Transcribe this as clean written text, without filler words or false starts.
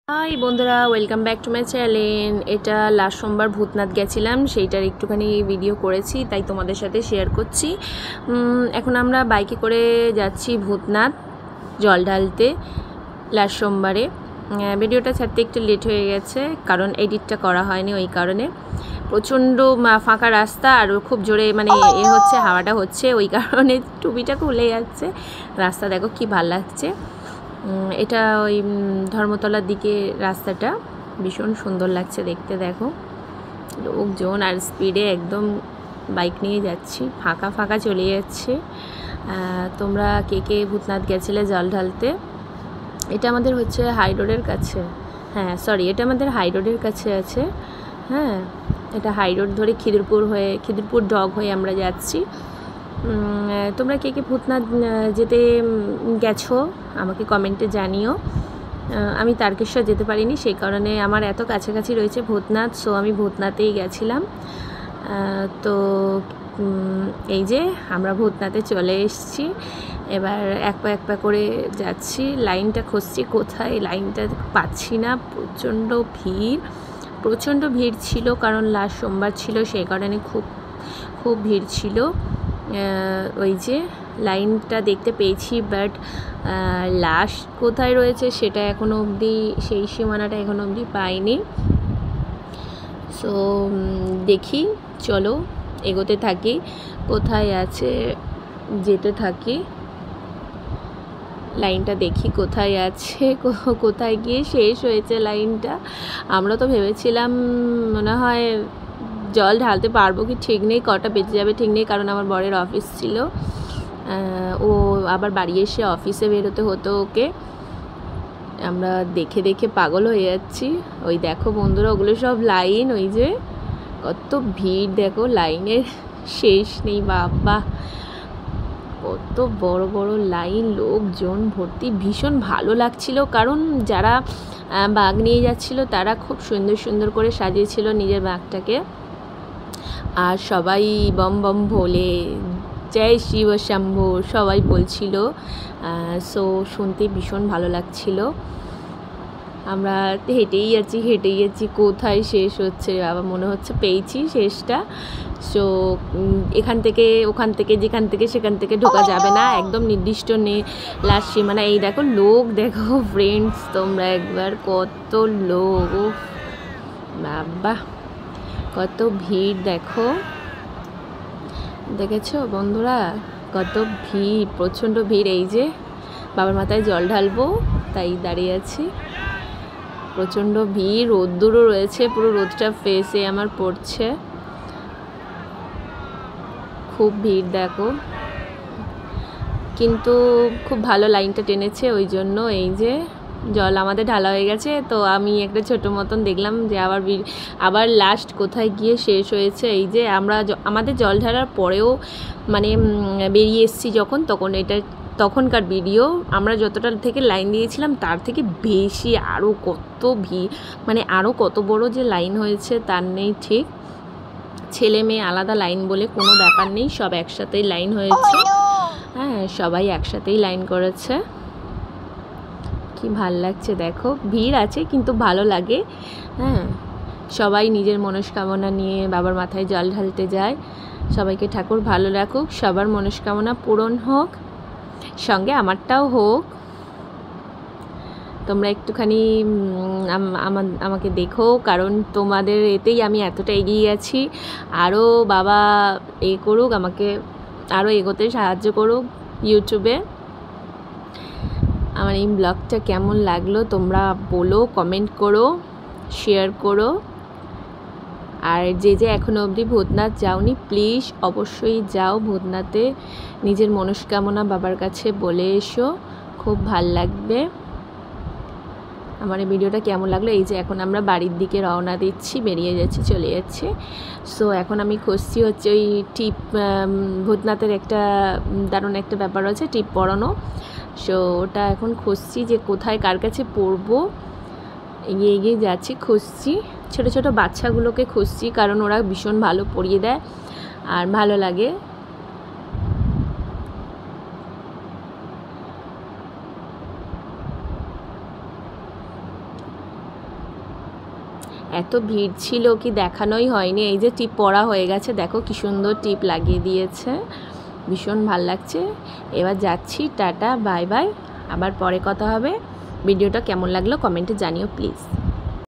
High বন্ধুরা, welcome back to my channel. এটা last সোমবার ভূতনাথ গেছিলাম, সেইটার একটুখানি ভিডিও করেছি, তাই তোমাদের সাথে শেয়ার করছি। এখন আমরা বাইকে করে যাচ্ছি ভূতনাথ জল ঢালতে লাস্ট সোমবারে। ভিডিওটা ছাড়তে একটু লেট হয়ে গেছে, কারণ এডিটটা করা হয়নি, ওই কারণে। প্রচণ্ড ফাঁকা রাস্তা আর খুব জোরে হচ্ছে, হাওয়াটা হচ্ছে, ওই কারণে টুপিটা খুলে যাচ্ছে। রাস্তা দেখো কি ভাল লাগছে। এটা ওই ধর্মতলার দিকে রাস্তাটা, ভীষণ সুন্দর লাগছে দেখতে। দেখো লোকজন আর স্পিডে একদম বাইক নিয়ে যাচ্ছি, ফাঁকা ফাঁকা চলে যাচ্ছে। তোমরা কে কে ভূতনাথ গেছিলে জল ঢালতে? এটা আমাদের হচ্ছে হাই রোডের কাছে, হ্যাঁ সরি, এটা আমাদের হাই রোডের কাছে আছে। হ্যাঁ, এটা হাই রোড ধরে খিদিরপুর ডগ হয়ে আমরা যাচ্ছি। তোমরা কে কে ভূতনাথ যেতে গেছো আমাকে কমেন্টে জানিও। আমি তারকেশ্বর যেতে পারিনি, সেই কারণে আমার এত কাছাকাছি রয়েছে ভূতনাথ, সো আমি ভূতনাথেই গেছিলাম। তো এই যে আমরা ভূতনাথে চলে এসেছি, এবার এক পা করে যাচ্ছি। লাইনটা খুঁজছি, কোথায় লাইনটা পাচ্ছি না। প্রচণ্ড ভিড় ছিল, কারণ লাস্ট সোমবার ছিল, সেই কারণে খুব ভিড় ছিল। ওই যে লাইনটা দেখতে পেয়েছি, বাট লাস্ট কোথায় রয়েছে সেটা এখনও অবধি, সেই সীমানাটা এখনও অবধি পাইনি। সো দেখি, চলো এগোতে থাকি, কোথায় আছে যেতে থাকি। লাইনটা দেখি কোথায় আছে, কোথায় গিয়ে শেষ হয়েছে লাইনটা। আমরা তো ভেবেছিলাম মনে হয় জল ঢালতে পারবো কি ঠিক নেই, কটা বেঁচে যাবে ঠিক নেই, কারণ আমার বরের অফিস ছিল। ও আবার বাড়ি এসে অফিসে বেরোতে হতো ওকে। আমরা দেখে দেখে পাগল হয়ে যাচ্ছি। ওই দেখো বন্ধুরা, ওগুলো সব লাইন, ওই যে কত ভিড় দেখো, লাইনের শেষ নেই বাবা, কত বড় বড় লাইন, লোকজন ভর্তি। ভীষণ ভালো লাগছিল, কারণ যারা বাঘ নিয়ে যাচ্ছিল তারা খুব সুন্দর সুন্দর করে সাজিয়েছিল নিজের বাঘটাকে, আর সবাই বম বম ভোলে, জয় শিব শম্ভু সবাই বলছিল। সো শুনতে ভীষণ ভালো লাগছিল। আমরা হেঁটেই যাচ্ছি, কোথায় শেষ হচ্ছে বাবা, মনে হচ্ছে পেয়েছি শেষটা। সো এখান থেকে ওখান থেকে যেখান থেকে সেখান থেকে ঢোকা যাবে না, একদম নির্দিষ্ট লাস্ট সীমানা। এই দেখো লোক, দেখো ফ্রেন্ডস তোমরা একবার, কত লোক, ও বাবা কত ভিড় দেখো, দেখেছো বন্ধুরা কত ভিড়, প্রচণ্ড ভিড়। এই যে বাবার মাথায় জল ঢালবো তাই দাঁড়িয়ে আছি, প্রচণ্ড ভিড়, রোদ্দুরও রয়েছে, পুরো রোদটা ফেসে আমার পড়ছে, খুব ভিড় দেখো। কিন্তু খুব ভালো লাইনটা টেনেছে, ওই জন্য এই যে জল আমাদের ঢালা হয়ে গেছে। তো আমি একটা ছোটো মতন দেখলাম যে আবার লাস্ট কোথায় গিয়ে শেষ হয়েছে। এই যে আমাদের জল ঢালার পরেও বেরিয়ে এসেছি যখন, তখনকার ভিডিও, আমরা যতটা থেকে লাইন দিয়েছিলাম তার থেকে বেশি, আরও কত ভিড়, আরও কত বড় যে লাইন হয়েছে তার নেই ঠিক। ছেলে মেয়ে আলাদা লাইন বলে কোনো ব্যাপার নেই, সব একসাথেই লাইন হয়েছে। হ্যাঁ, সবাই একসাথেই লাইন করেছে, কি ভাল লাগছে দেখো। ভিড় আছে কিন্তু ভালো লাগে। হ্যাঁ, সবাই নিজের মনস্কামনা নিয়ে বাবার মাথায় জল ঢালতে যায়। সবাইকে ঠাকুর ভালো রাখুক, সবার মনস্কামনা পূরণ হোক, সঙ্গে আমারটাও হোক। তোমরা একটুখানি আমাকে দেখো, কারণ তোমাদের এতেই আমি এতটা এগিয়ে গেছি। আরও বাবা করুক, আমাকে আরও এগোতে সাহায্য করুক ইউটিউবে। আমার এই ব্লগটা কেমন লাগলো তোমরা বলো, কমেন্ট করো, শেয়ার করো। আর যে এখনও অবধি ভূতনাথ যাওনি, প্লিজ অবশ্যই যাও ভূতনাথে, নিজের মনস্কামনা বাবার কাছে বলে এসো, খুব ভাল লাগবে। আমার এই ভিডিওটা কেমন লাগলো? এই যে এখন আমরা বাড়ির দিকে রওনা দিচ্ছি, বেরিয়ে যাচ্ছি, চলে যাচ্ছি। সো এখন আমি খুঁজছি হচ্ছে ওই টিপ, ভূতনাথের একটা দারুণ একটা ব্যাপার আছে টিপ পরানো। সো ওটা এখন খুঁজছি যে কোথায় কার কাছে পরবো, এগিয়ে যাচ্ছি, খুঁজছি। ছোটো ছোটো বাচ্চাগুলোকে খুঁজছি, কারণ ওরা ভীষণ ভালো পরিয়ে দেয় আর ভালো লাগে। এত ভিড় ছিল কি দেখানোই হয়নি। এই যে টিপ পরা হয়ে গেছে, দেখো কি সুন্দর টিপ লাগিয়ে দিয়েছে, ভীষণ ভাল লাগছে। এবার যাচ্ছি, টাটা বাই বাই, আবার পরে কথা হবে। ভিডিওটা কেমন লাগলো কমেন্টে জানিও প্লিজ।